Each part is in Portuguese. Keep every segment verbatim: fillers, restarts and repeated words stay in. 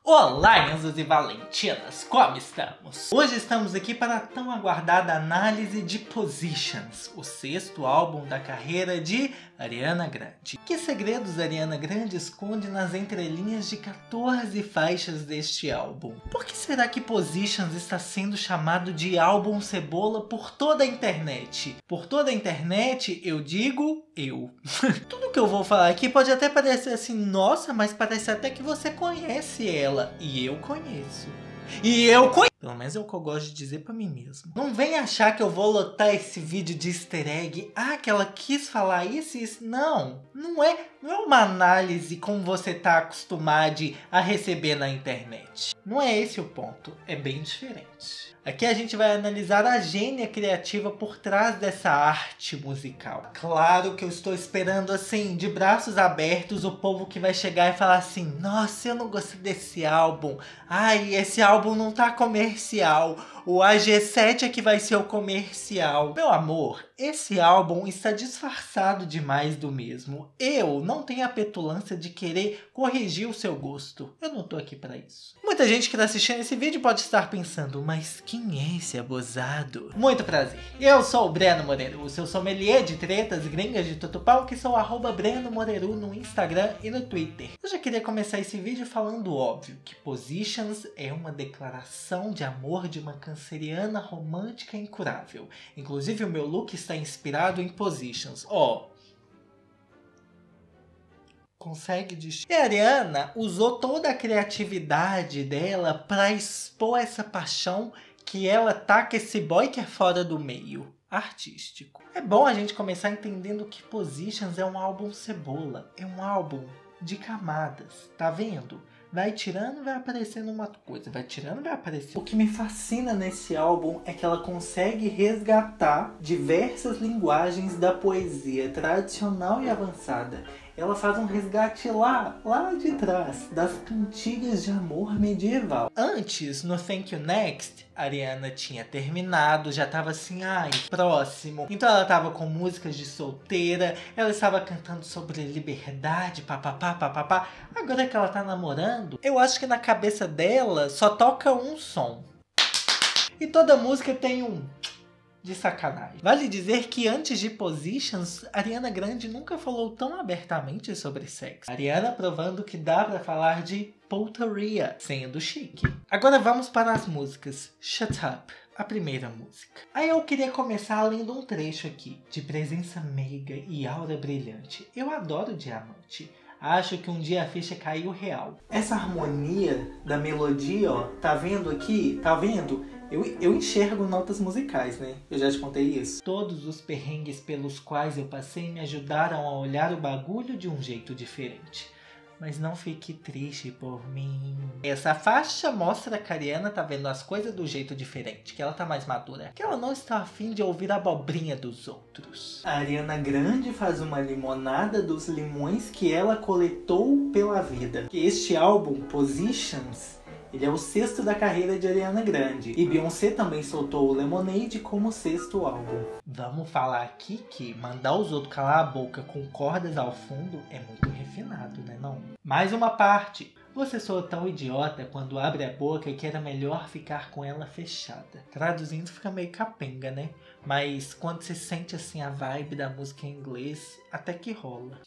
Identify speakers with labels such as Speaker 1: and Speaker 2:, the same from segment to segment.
Speaker 1: Olá, Enzos e Valentinas, como estamos? Hoje estamos aqui para a tão aguardada análise de Positions, o sexto álbum da carreira de Ariana Grande. Que segredos Ariana Grande esconde nas entrelinhas de quatorze faixas deste álbum? Por que será que Positions está sendo chamado de álbum cebola por toda a internet? Por toda a internet, eu digo eu. Tudo que eu vou falar aqui pode até parecer assim, nossa, mas parece até que você conhece ela. E eu conheço. E eu conheço. Pelo menos é o que eu gosto de dizer pra mim mesmo. Não vem achar que eu vou lotar esse vídeo de easter egg. Ah, que ela quis falar isso e isso. Não, não é, não é uma análise como você tá acostumado a receber na internet. Não é esse o ponto. É bem diferente. Aqui a gente vai analisar a gênia criativa por trás dessa arte musical. Claro que eu estou esperando assim, de braços abertos, o povo que vai chegar e falar assim: nossa, eu não gostei desse álbum. Ai, esse álbum não tá comercial. O A G sete é que vai ser o comercial. Meu amor, esse álbum está disfarçado demais do mesmo. Eu não tenho a petulância de querer corrigir o seu gosto. Eu não tô aqui pra isso. Muita gente que tá assistindo esse vídeo pode estar pensando, mas quem é esse abusado? Muito prazer. Eu sou o Breno Moreru, o seu sommelier de tretas gringas de tutupau, que sou arroba Breno Moreru no Instagram e no Twitter. Eu já queria começar esse vídeo falando óbvio, que Positions é uma declaração de amor de uma canceriana romântica incurável. Inclusive o meu look está inspirado em Positions. Ó, oh. Consegue distinguir? E a Ariana usou toda a criatividade dela para expor essa paixão que ela tá com esse boy que é fora do meio artístico. É bom a gente começar entendendo que Positions é um álbum cebola. É um álbum de camadas. Tá vendo? Vai tirando, vai aparecendo uma coisa. Vai tirando, vai aparecendo. O que me fascina nesse álbum é que ela consegue resgatar diversas linguagens da poesia tradicional e avançada. Ela faz um resgate lá, lá de trás, das cantigas de amor medieval. Antes, no Thank You Next, a Ariana tinha terminado, já tava assim, ai, próximo. Então ela tava com músicas de solteira, ela estava cantando sobre liberdade, papapá, papapá. Agora que ela tá namorando, eu acho que na cabeça dela só toca um som. E toda música tem um de sacanagem. Vale dizer que antes de Positions, Ariana Grande nunca falou tão abertamente sobre sexo. Ariana provando que dá pra falar de putaria, sendo chique. Agora vamos para as músicas. Shut Up, a primeira música. Aí eu queria começar lendo um trecho aqui, de presença meiga e aura brilhante. Eu adoro Diamante. Acho que um dia a ficha caiu real. Essa harmonia da melodia, ó, tá vendo aqui? Tá vendo? Eu, eu enxergo notas musicais, né? Eu já te contei isso. Todos os perrengues pelos quais eu passei me ajudaram a olhar o bagulho de um jeito diferente. Mas não fique triste por mim. Essa faixa mostra que a Ariana tá vendo as coisas do jeito diferente, que ela tá mais madura, que ela não está afim de ouvir a abobrinha dos outros. A Ariana Grande faz uma limonada dos limões que ela coletou pela vida. Que este álbum, Positions, ele é o sexto da carreira de Ariana Grande. E Beyoncé também soltou o Lemonade como sexto álbum. Vamos falar aqui que mandar os outros calar a boca com cordas ao fundo é muito refinado, né não? Mais uma parte. Você soa tão idiota quando abre a boca que era melhor ficar com ela fechada. Traduzindo fica meio capenga, né? Mas quando você sente assim a vibe da música em inglês, até que rola.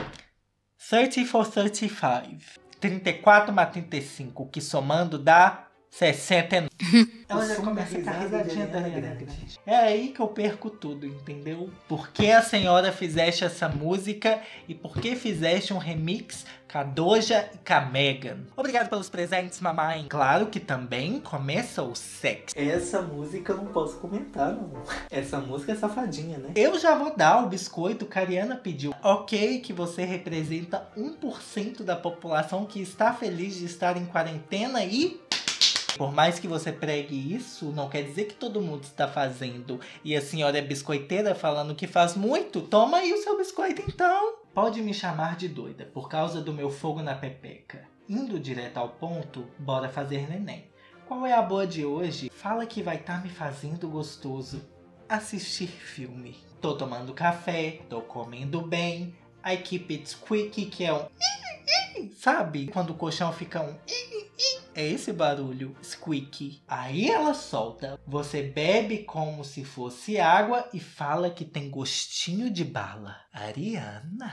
Speaker 1: thirty for thirty-five. trinta e quatro mais trinta e cinco, que somando dá sessenta e nove. Ela já começa com a risadinha da Ariana Grande. É aí que eu perco tudo, entendeu? Por que a senhora fizeste essa música e por que fizeste um remix com a Doja e com a Megan? Obrigado pelos presentes, mamãe. Claro que também começa o sexo. Essa música eu não posso comentar, não. Essa música é safadinha, né? Eu já vou dar o biscoito que a Ariana pediu. Ok que você representa um por cento da população que está feliz de estar em quarentena e... por mais que você pregue isso, não quer dizer que todo mundo está fazendo. E a senhora é biscoiteira falando que faz muito? Toma aí o seu biscoito então. Pode me chamar de doida por causa do meu fogo na pepeca. Indo direto ao ponto, bora fazer neném. Qual é a boa de hoje? Fala que vai estar tá me fazendo gostoso. Assistir filme. Tô tomando café, tô comendo bem. I keep it squeaky, que é um... sabe? Quando o colchão fica um... É esse barulho, squeak. Aí ela solta. Você bebe como se fosse água e fala que tem gostinho de bala. Ariana,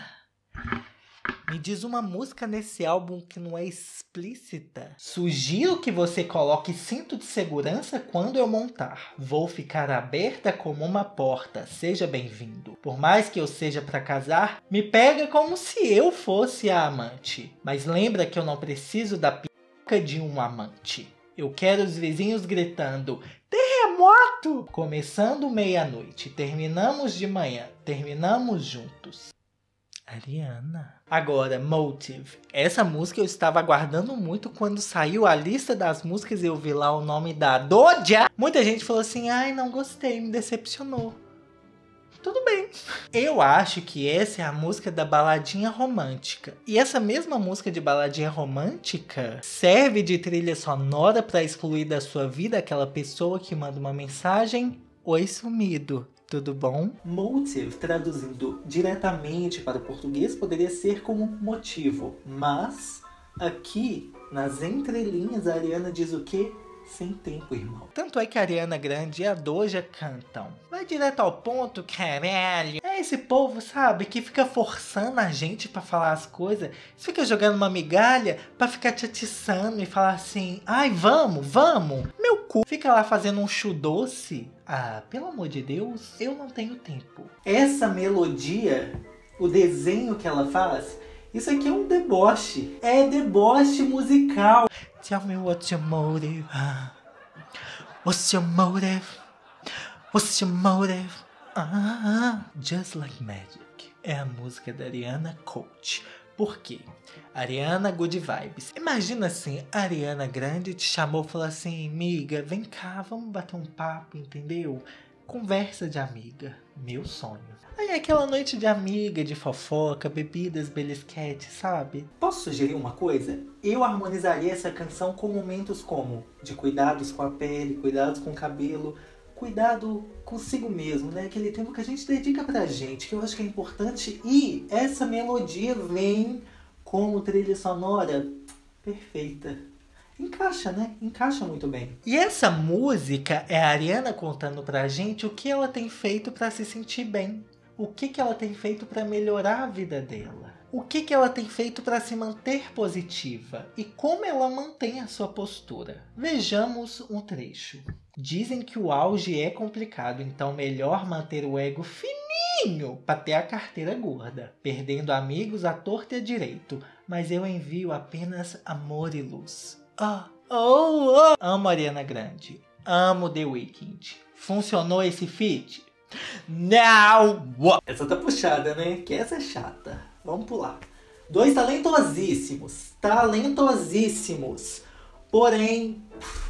Speaker 1: me diz uma música nesse álbum que não é explícita. Sugiro que você coloque cinto de segurança quando eu montar. Vou ficar aberta como uma porta. Seja bem-vindo. Por mais que eu seja pra casar, me pega como se eu fosse a amante. Mas lembra que eu não preciso da pica de um amante. Eu quero os vizinhos gritando: terremoto! Começando meia-noite, terminamos de manhã, terminamos juntos. Ariana. Agora, Motive. Essa música eu estava aguardando muito quando saiu a lista das músicas e eu vi lá o nome da Doja. Muita gente falou assim, ai, não gostei, me decepcionou. Tudo bem. Eu acho que essa é a música da baladinha romântica. E essa mesma música de baladinha romântica serve de trilha sonora para excluir da sua vida aquela pessoa que manda uma mensagem: oi, sumido. Tudo bom? Motive, traduzindo diretamente para o português, poderia ser como motivo. Mas, aqui, nas entrelinhas, a Ariana diz o quê? Sem tempo, irmão. Tanto é que a Ariana Grande e a Doja cantam. Vai direto ao ponto, caralho. É esse povo, sabe, que fica forçando a gente pra falar as coisas. Fica jogando uma migalha pra ficar te atiçando e falar assim, ai, vamos, vamos. Meu cu. Fica lá fazendo um chu doce. Ah, pelo amor de Deus, eu não tenho tempo. Essa melodia, o desenho que ela faz, isso aqui é um deboche. É deboche musical. Tell me what's your motive. What's your motive? What's your motive? Ah, Just Like Magic. É a música da Ariana Coach. Por quê? Ariana Good Vibes. Imagina assim, a Ariana Grande te chamou e falou assim, amiga, vem cá, vamos bater um papo, entendeu? Conversa de amiga. Meu sonho. Aí é aquela noite de amiga, de fofoca, bebidas, belisquete, sabe? Posso sugerir uma coisa? Eu harmonizaria essa canção com momentos como de cuidados com a pele, cuidados com o cabelo, cuidado consigo mesmo, né? Aquele tempo que a gente dedica pra gente, que eu acho que é importante. E essa melodia vem como trilha sonora perfeita. Encaixa, né? Encaixa muito bem. E essa música é a Ariana contando pra gente o que ela tem feito pra se sentir bem. O que, que ela tem feito para melhorar a vida dela? O que, que ela tem feito para se manter positiva? E como ela mantém a sua postura? Vejamos um trecho. Dizem que o auge é complicado, então melhor manter o ego fininho para ter a carteira gorda. Perdendo amigos à torta e à direito, mas eu envio apenas amor e luz. Ah, oh, oh. Amo a Ariana Grande. Amo The Weeknd. Funcionou esse feat? Não! Essa tá puxada, né? Que essa é chata. Vamos pular. Dois talentosíssimos. Talentosíssimos. Porém...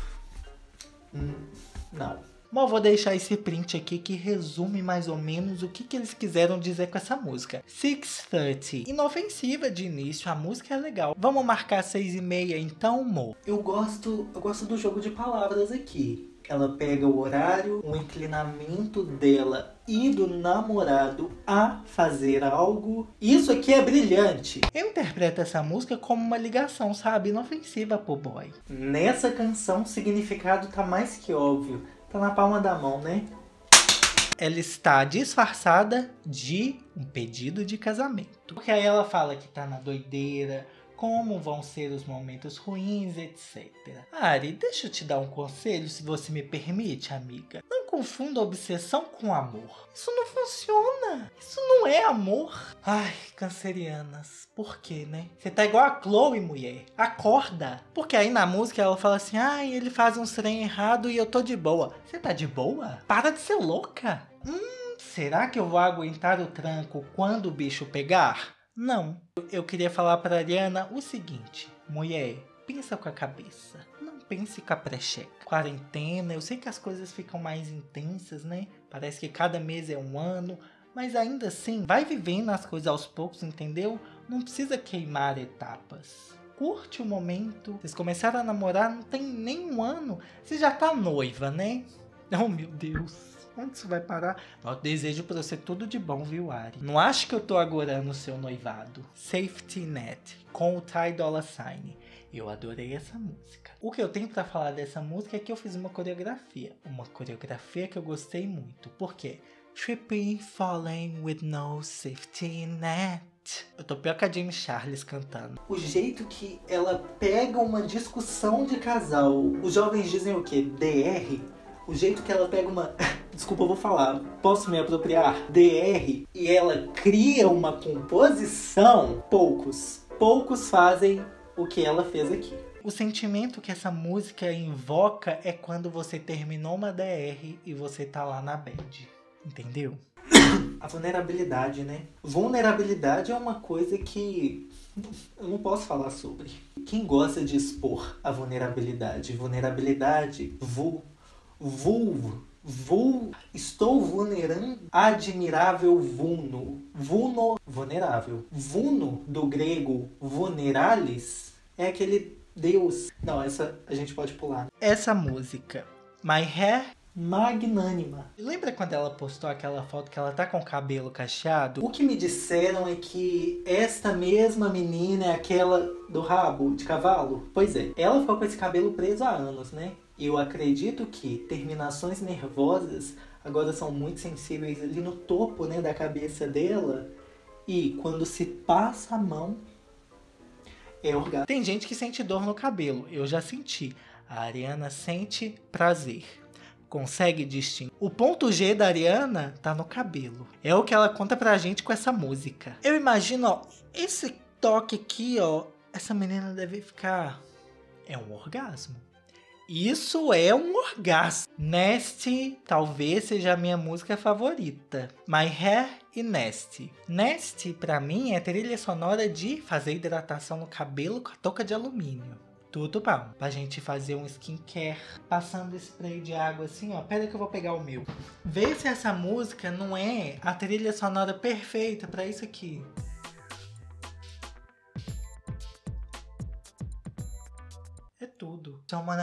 Speaker 1: Hum, não. Mas eu vou deixar esse print aqui que resume mais ou menos o que, que eles quiseram dizer com essa música. seis trinta. Inofensiva de início, a música é legal. Vamos marcar seis e meia então, amor? Eu gosto, eu gosto do jogo de palavras aqui. Ela pega o horário, o inclinamento dela e do namorado a fazer algo. Isso aqui é brilhante. Eu interpreto essa música como uma ligação, sabe? Inofensiva pro boy. Nessa canção, o significado tá mais que óbvio. Tá na palma da mão, né? Ela está disfarçada de um pedido de casamento. Porque aí ela fala que tá na doideira, como vão ser os momentos ruins, etcétera. Ari, deixa eu te dar um conselho, se você me permite, amiga. Não confunda obsessão com amor. Isso não funciona. Isso não é amor. Ai, cancerianas. Por quê, né? Você tá igual a Chloe, mulher. Acorda. Porque aí na música ela fala assim, ai, ele faz um trem errado e eu tô de boa. Você tá de boa? Para de ser louca. Hum, será que eu vou aguentar o tranco quando o bicho pegar? Não. Eu queria falar pra Ariana o seguinte. Mulher, pensa com a cabeça. Não pense com a precheca. Quarentena, eu sei que as coisas ficam mais intensas, né? Parece que cada mês é um ano. Mas ainda assim, vai vivendo as coisas aos poucos, entendeu? Não precisa queimar etapas. Curte o momento. Vocês começaram a namorar, não tem nem um ano. Você já tá noiva, né? Oh, meu Deus. Onde isso vai parar? Eu desejo pra você tudo de bom, viu, Ari? Não acho que eu tô agora no seu noivado. Safety Net, com o Ty Dolla Sign. Eu adorei essa música. O que eu tenho pra falar dessa música é que eu fiz uma coreografia. Uma coreografia que eu gostei muito. Por quê? Tripping, falling with no safety net. Eu tô pior que a Jamie Charles cantando. O jeito que ela pega uma discussão de casal. Os jovens dizem o quê? D R? O jeito que ela pega uma... Desculpa, eu vou falar. Posso me apropriar? D R. E ela cria uma composição. Poucos. Poucos fazem o que ela fez aqui. O sentimento que essa música invoca é quando você terminou uma D R e você tá lá na bad. Entendeu? A vulnerabilidade, né? Vulnerabilidade é uma coisa que eu não posso falar sobre. Quem gosta de expor a vulnerabilidade? Vulnerabilidade, vul, vul, vul, estou vulnerando, admirável vulno, vulno, vulnerável. Vulno, do grego vulneralis, é aquele deus. Não, essa a gente pode pular. Essa música, My Hair Magnânima. Lembra quando ela postou aquela foto que ela tá com o cabelo cacheado? O que me disseram é que esta mesma menina é aquela do rabo de cavalo. Pois é, ela ficou com esse cabelo preso há anos, né? E eu acredito que terminações nervosas agora são muito sensíveis ali no topo, né, da cabeça dela. E quando se passa a mão, é orgasmo. Tem gente que sente dor no cabelo. Eu já senti. A Ariana sente prazer. Consegue distinguir. O ponto G da Ariana tá no cabelo. É o que ela conta pra gente com essa música. Eu imagino, ó, esse toque aqui, ó, essa menina deve ficar... É um orgasmo. Isso é um orgasmo. Nasty talvez seja a minha música favorita. My Hair e Nasty. Nasty, pra mim, é trilha sonora de fazer hidratação no cabelo com a touca de alumínio. Tudo bom. Pra gente fazer um skincare passando spray de água assim, ó. Pera que eu vou pegar o meu. Vê se essa música não é a trilha sonora perfeita pra isso aqui. É tudo.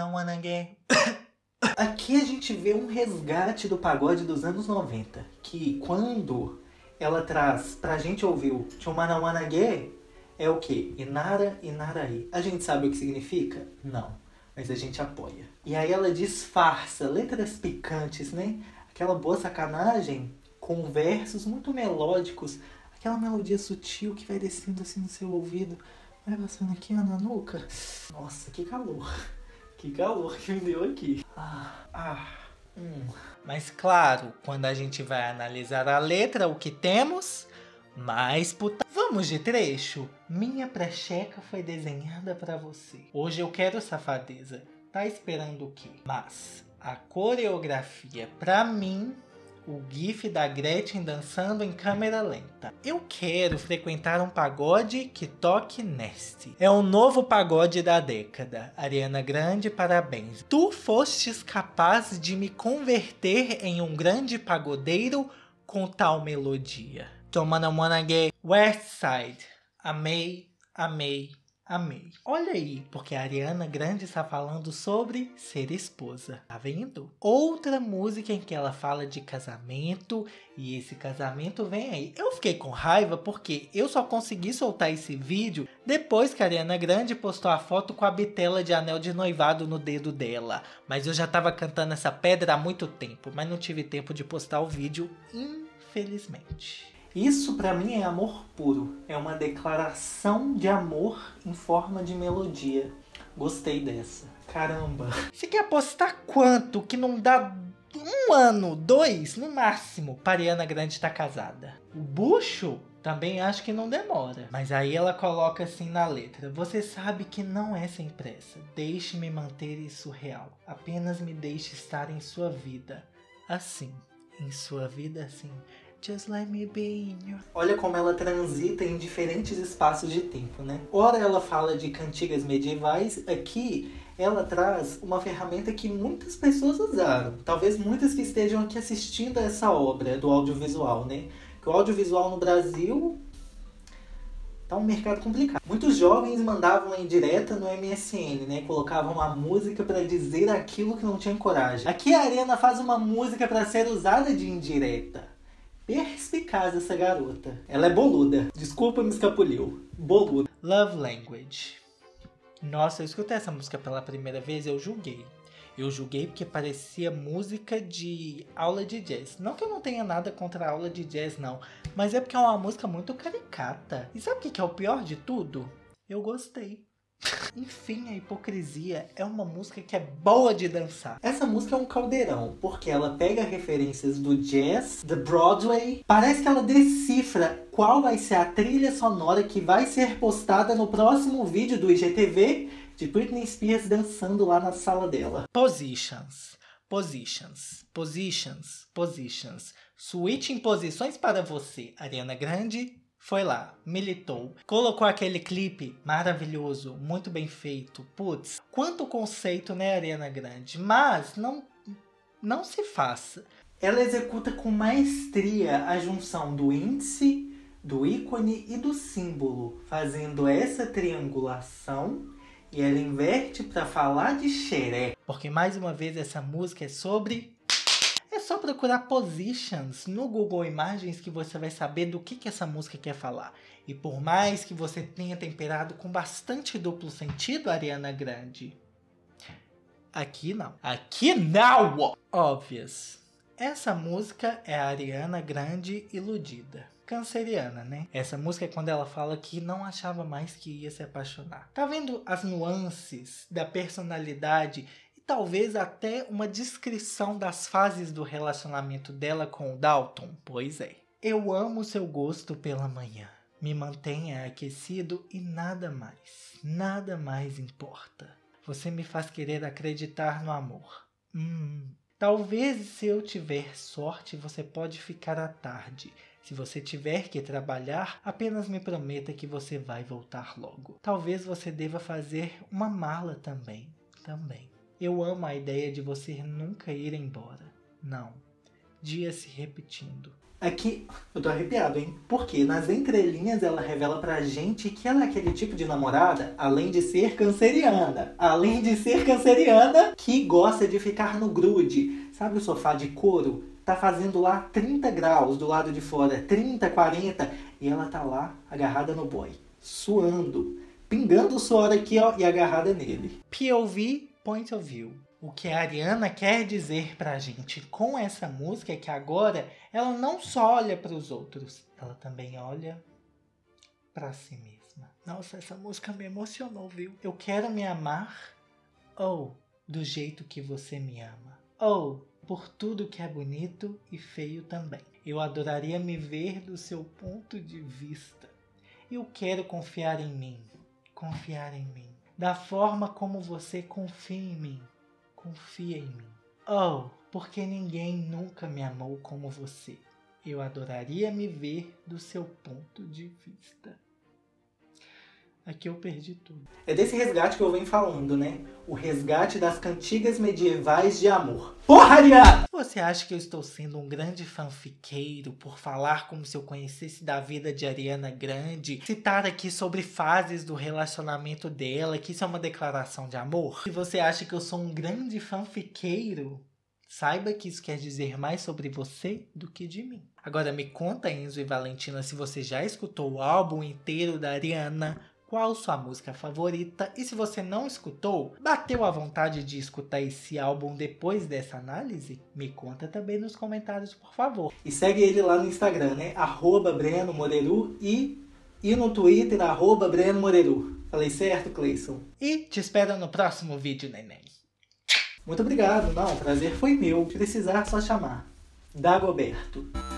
Speaker 1: Aqui a gente vê um resgate do pagode dos anos noventa. Que quando ela traz pra gente ouvir o Chumanawanage, é o que? Inara, Inaraí. A gente sabe o que significa? Não. Mas a gente apoia. E aí ela disfarça letras picantes, né? Aquela boa sacanagem com versos muito melódicos. Aquela melodia sutil que vai descendo assim no seu ouvido. Vai passando aqui, ó, na nuca. Nossa, que calor. Que calor que me deu aqui. Ah, ah. Hum. Mas claro, quando a gente vai analisar a letra, o que temos? Mais puta... Vamos de trecho? Minha precheca foi desenhada pra você. Hoje eu quero safadeza. Tá esperando o quê? Mas a coreografia, pra mim, o gif da Gretchen dançando em câmera lenta. Eu quero frequentar um pagode que toque nasty. É o novo pagode da década. Ariana Grande, parabéns. Tu fostes capaz de me converter em um grande pagodeiro com tal melodia. Chumanawanage, Westside. Amei, amei, amei. Olha aí, porque a Ariana Grande está falando sobre ser esposa. Tá vendo? Outra música em que ela fala de casamento e esse casamento vem aí. Eu fiquei com raiva porque eu só consegui soltar esse vídeo depois que a Ariana Grande postou a foto com a bitela de anel de noivado no dedo dela. Mas eu já tava cantando essa pedra há muito tempo, mas não tive tempo de postar o vídeo, infelizmente. Isso pra mim é amor puro. É uma declaração de amor em forma de melodia. Gostei dessa. Caramba. Você quer apostar quanto que não dá um ano, dois, no máximo, pra Ariana Grande estar casada? O bucho também acho que não demora. Mas aí ela coloca assim na letra. Você sabe que não é sem pressa. Deixe-me manter isso real. Apenas me deixe estar em sua vida. Assim. Em sua vida, assim. Just let me be in your... Olha como ela transita em diferentes espaços de tempo, né? Ora ela fala de cantigas medievais, aqui ela traz uma ferramenta que muitas pessoas usaram. Talvez muitas que estejam aqui assistindo a essa obra do audiovisual, né? Que o audiovisual no Brasil tá um mercado complicado. Muitos jovens mandavam em direta no M S N, né? Colocavam uma música para dizer aquilo que não tinha coragem. Aqui a Ariana faz uma música para ser usada de indireta. Perspicaz essa garota. Ela é boluda. Desculpa, me escapuliu. Boluda. Love Language. Nossa, eu escutei essa música pela primeira vez, eu julguei. Eu julguei porque parecia música de aula de jazz. Não que eu não tenha nada contra a aula de jazz, não. Mas é porque é uma música muito caricata. E sabe o que é o pior de tudo? Eu gostei. Enfim, a hipocrisia é uma música que é boa de dançar. Essa música é um caldeirão, porque ela pega referências do jazz, do Broadway. Parece que ela decifra qual vai ser a trilha sonora que vai ser postada no próximo vídeo do I G T V de Britney Spears dançando lá na sala dela. Positions, positions, positions, positions. Switch em posições para você, Ariana Grande. Foi lá, militou, colocou aquele clipe maravilhoso, muito bem feito. Putz, quanto conceito, né, Ariana Grande? Mas não, não se faça. Ela executa com maestria a junção do índice, do ícone e do símbolo, fazendo essa triangulação, e ela inverte para falar de xeré. Porque, mais uma vez, essa música é sobre... É só procurar positions no Google Imagens que você vai saber do que, que essa música quer falar. E por mais que você tenha temperado com bastante duplo sentido, Ariana Grande, aqui não. Aqui não! Óbvias. Essa música é a Ariana Grande iludida. Canceriana, né? Essa música é quando ela fala que não achava mais que ia se apaixonar. Tá vendo as nuances da personalidade? Talvez até uma descrição das fases do relacionamento dela com o Dalton. Pois é. Eu amo seu gosto pela manhã. Me mantenha aquecido e nada mais. Nada mais importa. Você me faz querer acreditar no amor. Hum. Talvez se eu tiver sorte, você pode ficar à tarde. Se você tiver que trabalhar, apenas me prometa que você vai voltar logo. Talvez você deva fazer uma mala também. Também. Eu amo a ideia de você nunca ir embora. Não. Dias se repetindo. Aqui, eu tô arrepiado, hein? Porque nas entrelinhas ela revela pra gente que ela é aquele tipo de namorada, além de ser canceriana. Além de ser canceriana, que gosta de ficar no grude. Sabe o sofá de couro? Tá fazendo lá trinta graus do lado de fora. trinta, quarenta. E ela tá lá, agarrada no boy. Suando. Pingando o suor aqui, ó, e agarrada nele. P O V... Point of View. O que a Ariana quer dizer pra gente com essa música é que agora ela não só olha para os outros, ela também olha pra si mesma. Nossa, essa música me emocionou, viu? Eu quero me amar, ou do jeito que você me ama, ou por tudo que é bonito e feio também. Eu adoraria me ver do seu ponto de vista. Eu quero confiar em mim, confiar em mim. Da forma como você confia em mim. Confia em mim. Oh, porque ninguém nunca me amou como você. Eu adoraria me ver do seu ponto de vista. Aqui eu perdi tudo. É desse resgate que eu venho falando, né? O resgate das cantigas medievais de amor. Porra, Ariana! Você acha que eu estou sendo um grande fanfiqueiro por falar como se eu conhecesse da vida de Ariana Grande? Citar aqui sobre fases do relacionamento dela, que isso é uma declaração de amor? Se você acha que eu sou um grande fanfiqueiro, saiba que isso quer dizer mais sobre você do que de mim. Agora me conta, Enzo e Valentina, se você já escutou o álbum inteiro da Ariana, qual sua música favorita, e se você não escutou, bateu a vontade de escutar esse álbum depois dessa análise? Me conta também nos comentários, por favor. E segue ele lá no Instagram, né? arroba Breno Moreru e, e no Twitter, arroba Breno Moreru. Falei certo, Cleison? E te espero no próximo vídeo, neném. Muito obrigado, não, o prazer foi meu. Se precisar, só chamar. Dagoberto.